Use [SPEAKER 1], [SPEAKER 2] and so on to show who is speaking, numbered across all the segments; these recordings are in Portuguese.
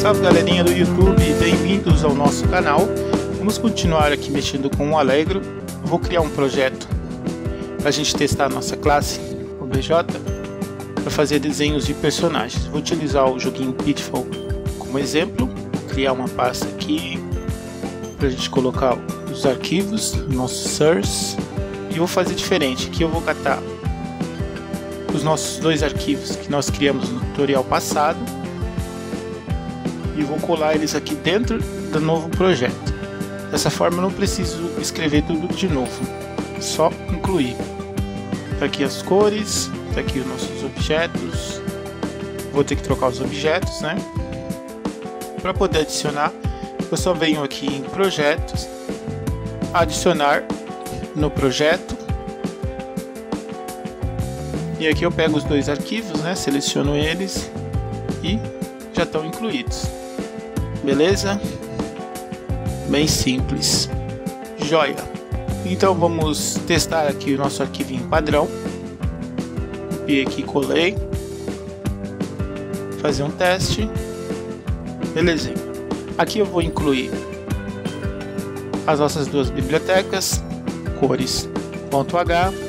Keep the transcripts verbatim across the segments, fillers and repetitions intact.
[SPEAKER 1] Salve galerinha do YouTube, bem-vindos ao nosso canal. Vamos continuar aqui mexendo com o Allegro. Eu vou criar um projeto para a gente testar a nossa classe, o B J, para fazer desenhos de personagens. Vou utilizar o joguinho Pitfall como exemplo. Vou criar uma pasta aqui para a gente colocar os arquivos, nosso source, e vou fazer diferente. Aqui eu vou catar os nossos dois arquivos que nós criamos no tutorial passado e vou colar eles aqui dentro do novo projeto. Dessa forma eu não preciso escrever tudo de novo, só incluir. Tá aqui as cores, tá aqui os nossos objetos. Vou ter que trocar os objetos, né? Para poder adicionar, eu só venho aqui em projetos, adicionar no projeto. E aqui eu pego os dois arquivos, né? Seleciono eles e já estão incluídos. Beleza? Bem simples. Joia! Então vamos testar aqui o nosso arquivinho padrão. Copiei aqui e colei. Fazer um teste. Belezinha. Aqui eu vou incluir as nossas duas bibliotecas, cores.h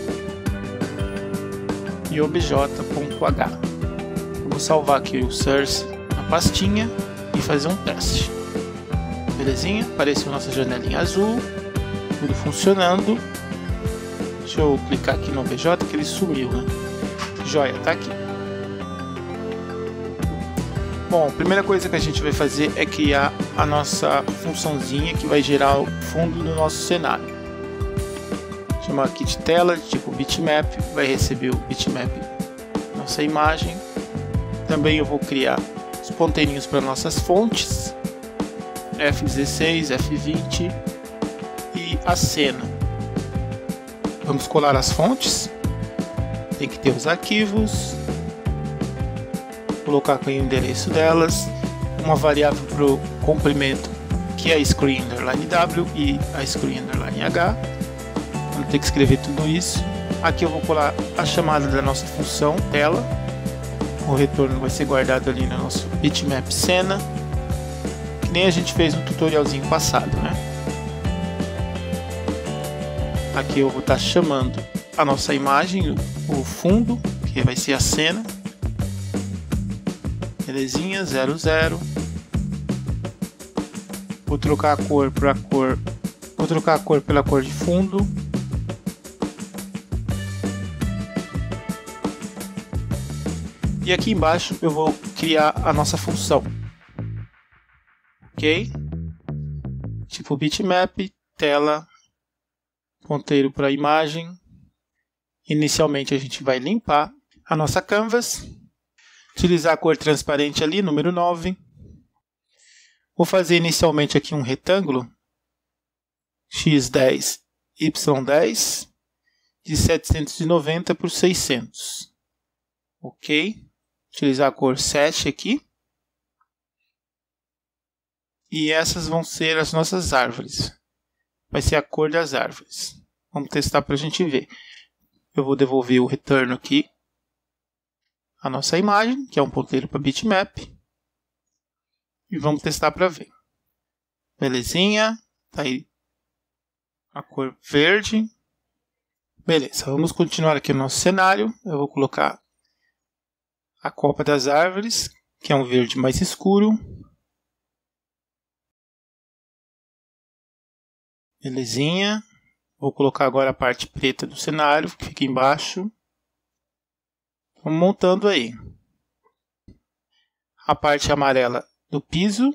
[SPEAKER 1] e obj.h. Vou salvar aqui o source na pastinha e fazer um teste. Belezinha? Apareceu nossa janelinha azul, tudo funcionando. Deixa eu clicar aqui no O B J que ele sumiu, né? Joia, tá aqui. Bom, a primeira coisa que a gente vai fazer é criar a nossa funçãozinha que vai gerar o fundo do nosso cenário. Chamar aqui de tela, tipo bitmap, vai receber o bitmap nossa imagem. Também eu vou criar os ponteirinhos para nossas fontes, F dezesseis, F vinte e a cena. Vamos colar as fontes, tem que ter os arquivos, colocar aqui o endereço delas, uma variável para o comprimento que é a screen underline W e a screen underline H. Vou ter que escrever tudo isso. Aqui eu vou colar a chamada da nossa função tela. O retorno vai ser guardado ali no nosso bitmap cena, que nem a gente fez no tutorialzinho passado, né? Aqui eu vou estar chamando a nossa imagem, o fundo, que vai ser a cena. Belezinha, zero zero. Vou trocar a cor para cor. Vou trocar a cor pela cor de fundo. E aqui embaixo eu vou criar a nossa função, ok? Tipo bitmap, tela, ponteiro para imagem. Inicialmente a gente vai limpar a nossa canvas, utilizar a cor transparente ali, número nove. Vou fazer inicialmente aqui um retângulo x dez, y dez de setecentos e noventa por seiscentos, ok? Utilizar a cor sete aqui. E essas vão ser as nossas árvores. Vai ser a cor das árvores. Vamos testar para a gente ver. Eu vou devolver o retorno aqui. A nossa imagem, que é um ponteiro para bitmap. E vamos testar para ver. Belezinha. Tá aí a cor verde. Beleza, vamos continuar aqui no nosso cenário. Eu vou colocar a copa das árvores, que é um verde mais escuro. Belezinha. Vou colocar agora a parte preta do cenário, que fica embaixo. Vamos montando aí. A parte amarela do piso.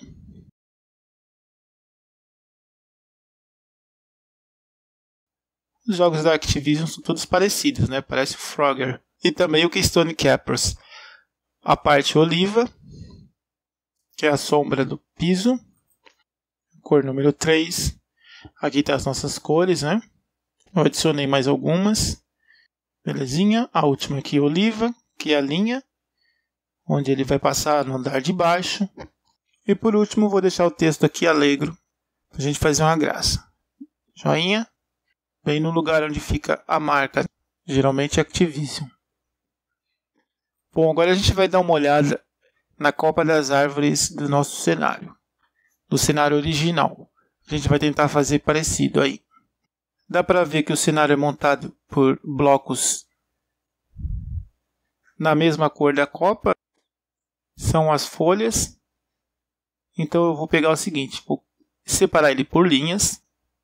[SPEAKER 1] Os jogos da Activision são todos parecidos, né? Parece o Frogger. E também o Keystone Capers. A parte oliva, que é a sombra do piso, cor número três. Aqui está as nossas cores, né? Eu adicionei mais algumas. Belezinha. A última aqui, oliva, que é a linha, onde ele vai passar no andar de baixo. E por último, vou deixar o texto aqui Allegro, para a gente fazer uma graça. Joinha. Bem no lugar onde fica a marca, geralmente Activision. Bom, agora a gente vai dar uma olhada na copa das árvores do nosso cenário, do cenário original. A gente vai tentar fazer parecido aí. Dá para ver que o cenário é montado por blocos na mesma cor da copa. São as folhas. Então eu vou pegar o seguinte, vou separar ele por linhas.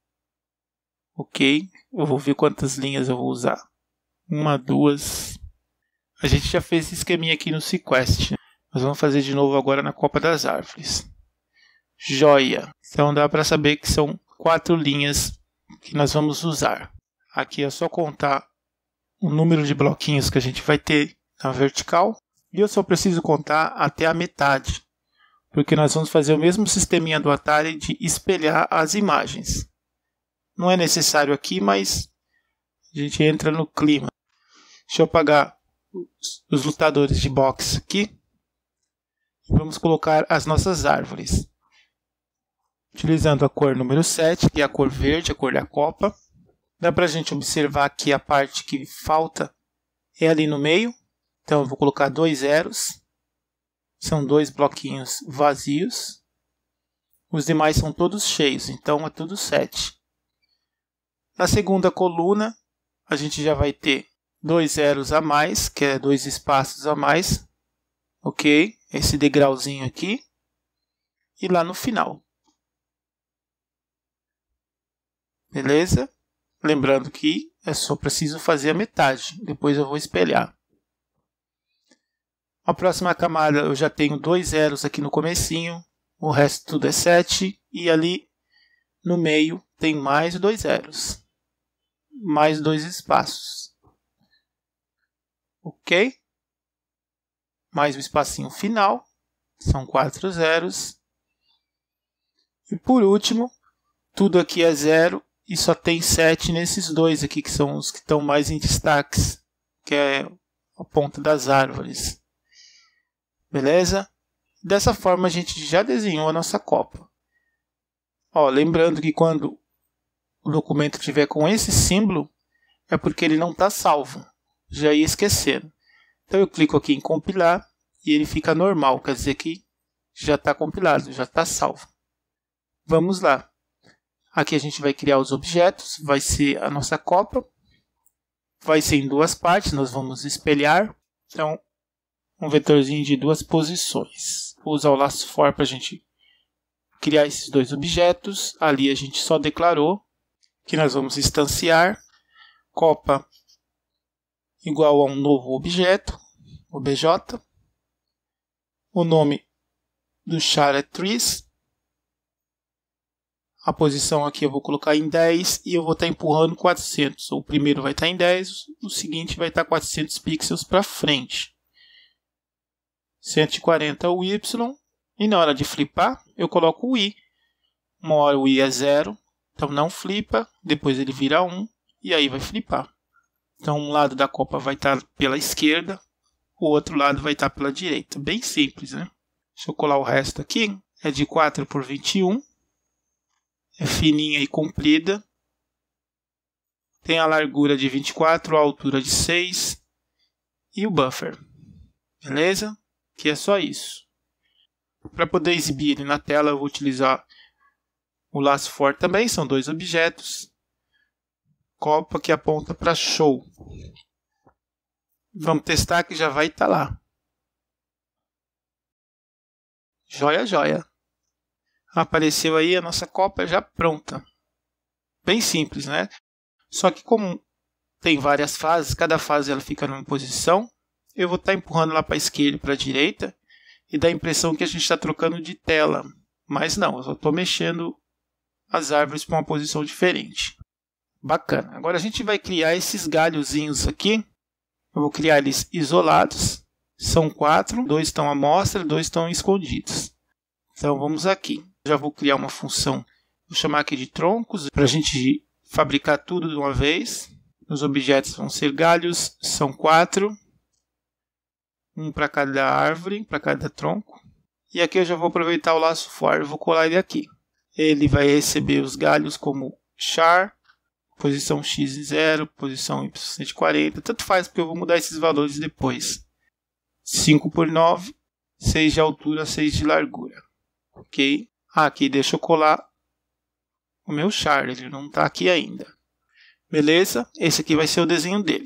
[SPEAKER 1] Ok, eu vou ver quantas linhas eu vou usar. Uma, duas. A gente já fez esse esqueminha aqui no Sequest. Nós vamos fazer de novo agora na copa das árvores. Joia. Então dá para saber que são quatro linhas que nós vamos usar. Aqui é só contar o número de bloquinhos que a gente vai ter na vertical. E eu só preciso contar até a metade. Porque nós vamos fazer o mesmo sisteminha do Atari de espelhar as imagens. Não é necessário aqui, mas a gente entra no clima. Deixa eu apagar os, os lutadores de boxe aqui. E vamos colocar as nossas árvores. Utilizando a cor número sete, que é a cor verde, a cor da copa. Dá para a gente observar que a parte que falta é ali no meio. Então eu vou colocar dois zeros. São dois bloquinhos vazios. Os demais são todos cheios, então é tudo sete. Na segunda coluna, a gente já vai ter dois zeros a mais, que é dois espaços a mais. Ok? Esse degrauzinho aqui. E lá no final. Beleza? Lembrando que é só preciso fazer a metade. Depois eu vou espelhar. A próxima camada eu já tenho dois zeros aqui no comecinho. O resto tudo é sete. E ali no meio tem mais dois zeros. Mais dois espaços. Ok? Mais o espacinho final. São quatro zeros. E por último, tudo aqui é zero. E só tem sete nesses dois aqui, que são os que estão mais em destaques. Que é a ponta das árvores. Beleza? Dessa forma a gente já desenhou a nossa copa. Ó, lembrando que quando o documento estiver com esse símbolo, é porque ele não está salvo. Já ia esquecendo. Então eu clico aqui em compilar e ele fica normal. Quer dizer que já está compilado, já está salvo. Vamos lá. Aqui a gente vai criar os objetos. Vai ser a nossa copa. Vai ser em duas partes. Nós vamos espelhar. Então, um vetorzinho de duas posições. Vou usar o laço for para a gente criar esses dois objetos. Ali a gente só declarou que nós vamos instanciar copa igual a um novo objeto, obj. O nome do char é trees. A posição aqui eu vou colocar em dez e eu vou estar empurrando quatrocentos. O primeiro vai estar em dez, o seguinte vai estar quatrocentos pixels para frente. cento e quarenta o Y. E na hora de flipar, eu coloco o I. Uma hora o I é zero, então não flipa. Depois ele vira um e aí vai flipar. Então um lado da copa vai estar pela esquerda, o outro lado vai estar pela direita. Bem simples, né? Deixa eu colar o resto aqui. É de quatro por vinte e um. É fininha e comprida. Tem a largura de vinte e quatro, a altura de seis e o buffer. Beleza? Que é só isso. Para poder exibir ele na tela, eu vou utilizar o laço for também. São dois objetos. Copa que aponta para show. Vamos testar que já vai estar lá. Joia, joia. Apareceu aí a nossa copa já pronta. Bem simples, né? Só que como tem várias fases, cada fase ela fica numa posição, eu vou estar empurrando lá para a esquerda e para a direita e dá a impressão que a gente está trocando de tela. Mas não, eu só estou mexendo as árvores para uma posição diferente. Bacana. Agora a gente vai criar esses galhozinhos aqui. Eu vou criar eles isolados. São quatro, dois estão à mostra, dois estão escondidos. Então vamos aqui. Já vou criar uma função, vou chamar aqui de troncos, para a gente fabricar tudo de uma vez. Os objetos vão ser galhos, são quatro. Um para cada árvore, para cada tronco. E aqui eu já vou aproveitar o laço for e vou colar ele aqui. Ele vai receber os galhos como char, posição x em zero, posição y cento e quarenta. Tanto faz porque eu vou mudar esses valores depois. cinco por nove, seis de altura, seis de largura. Ok? Aqui, deixa eu colar o meu char, ele não está aqui ainda. Beleza? Esse aqui vai ser o desenho dele.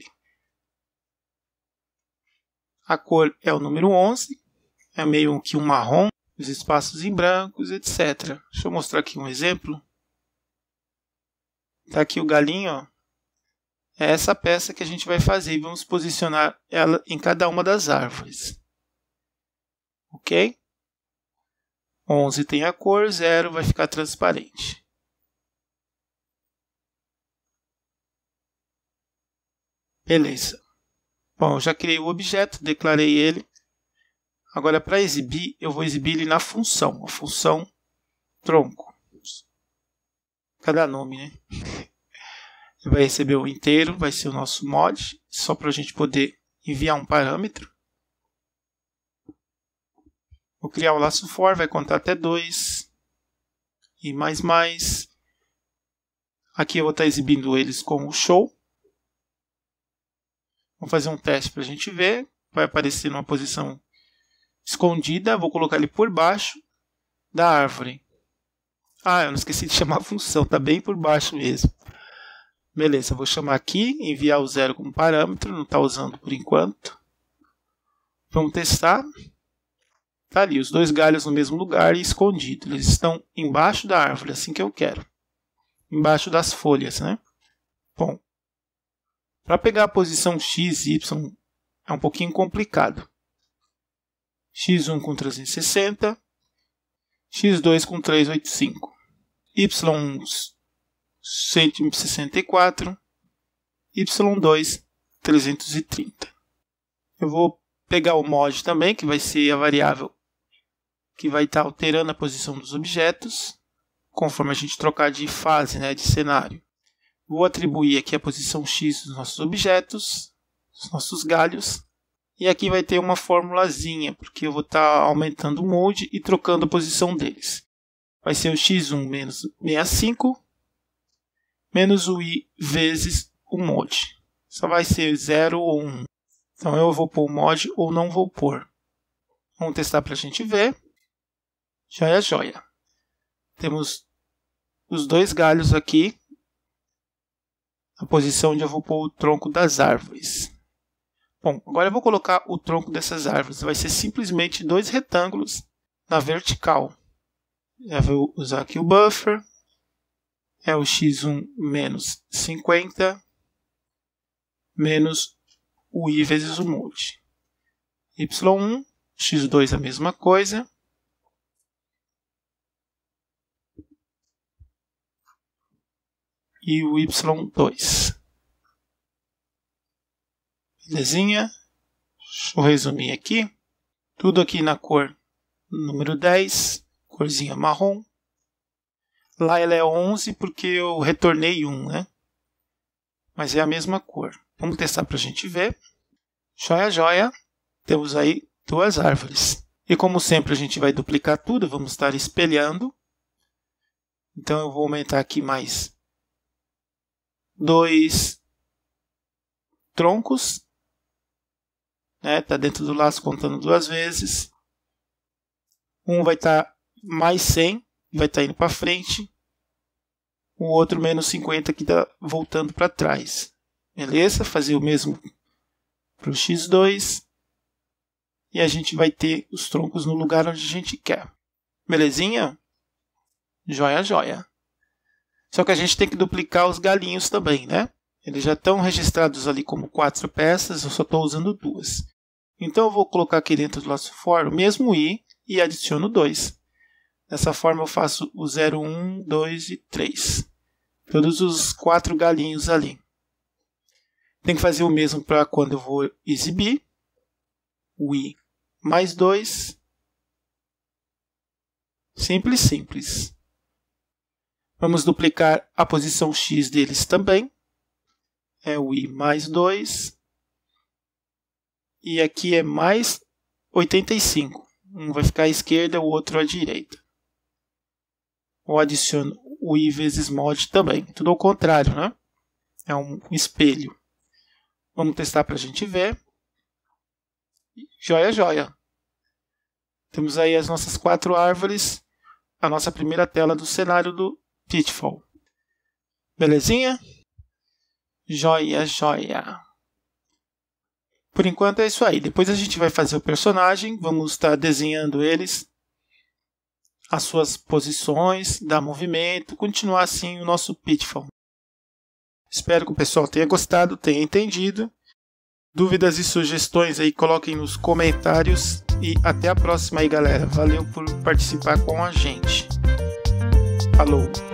[SPEAKER 1] A cor é o número onze, é meio que um marrom, os espaços em brancos, etcétera. Deixa eu mostrar aqui um exemplo. Está aqui o galinho, ó. É essa peça que a gente vai fazer e vamos posicionar ela em cada uma das árvores. Ok? onze tem a cor, zero vai ficar transparente. Beleza. Bom, eu já criei o objeto, declarei ele. Agora, para exibir, eu vou exibir ele na função. A função tronco. Cada nome, né? Vai receber o inteiro, vai ser o nosso mod. Só para a gente poder enviar um parâmetro. Vou criar o laço for, vai contar até dois. E mais mais. Aqui eu vou estar exibindo eles como show. Vamos fazer um teste para a gente ver. Vai aparecer numa posição escondida. Vou colocar ele por baixo da árvore. Ah, eu não esqueci de chamar a função. Está bem por baixo mesmo. Beleza, vou chamar aqui. Enviar o zero como parâmetro. Não está usando por enquanto. Vamos testar. Está ali, os dois galhos no mesmo lugar e escondidos. Eles estão embaixo da árvore, assim que eu quero. Embaixo das folhas, né? Bom. Para pegar a posição x e y é um pouquinho complicado. x um com trezentos e sessenta, x dois com trezentos e oitenta e cinco, y um cento e sessenta e quatro, y dois trezentos e trinta. Eu vou pegar o mod também, que vai ser a variável que vai estar alterando a posição dos objetos, conforme a gente trocar de fase, né, de cenário. Vou atribuir aqui a posição x dos nossos objetos, dos nossos galhos. E aqui vai ter uma formulazinha, porque eu vou estar aumentando o mode e trocando a posição deles. Vai ser o x um menos sessenta e cinco, menos o y vezes o mode. Só vai ser zero ou um. Então eu vou pôr o mod ou não vou pôr. Vamos testar para a gente ver. Joia, joia. Temos os dois galhos aqui. A posição onde eu vou pôr o tronco das árvores. Bom, agora eu vou colocar o tronco dessas árvores. Vai ser simplesmente dois retângulos na vertical. Eu vou usar aqui o buffer. É o x um menos cinquenta menos o y vezes o mode. y um, x dois a mesma coisa. E o y dois. Belezinha? Deixa eu resumir aqui. Tudo aqui na cor número dez, corzinha marrom. Lá ela é onze porque eu retornei um, né? Mas é a mesma cor. Vamos testar para a gente ver. Joia, joia. Temos aí duas árvores. E como sempre a gente vai duplicar tudo, vamos estar espelhando. Então eu vou aumentar aqui mais dois troncos, né? Tá dentro do laço contando duas vezes. Um vai estar tá mais cem, vai estar tá indo para frente. O outro menos cinquenta que está voltando para trás. Beleza? Fazer o mesmo para o x dois. E a gente vai ter os troncos no lugar onde a gente quer. Belezinha? Joia, joia. Só que a gente tem que duplicar os galinhos também, né? Eles já estão registrados ali como quatro peças, eu só estou usando duas. Então eu vou colocar aqui dentro do laço for o mesmo i e adiciono dois. Dessa forma eu faço o zero, um, dois e três. Todos os quatro galinhos ali. Tem que fazer o mesmo para quando eu vou exibir. O i mais dois. Simples, simples. Vamos duplicar a posição x deles também. É o i mais dois. E aqui é mais oitenta e cinco. Um vai ficar à esquerda, o outro à direita. Eu adiciono o i vezes mod também. Tudo ao contrário, né? É um espelho. Vamos testar para a gente ver. Joia, joia. Temos aí as nossas quatro árvores, a nossa primeira tela do cenário do Pitfall. Belezinha? Joia, joia. Por enquanto é isso aí. Depois a gente vai fazer o personagem, vamos estar desenhando eles, as suas posições, dar movimento, continuar assim o nosso Pitfall. Espero que o pessoal tenha gostado, tenha entendido. Dúvidas e sugestões aí, coloquem nos comentários. E até a próxima aí, galera. Valeu por participar com a gente. Falou!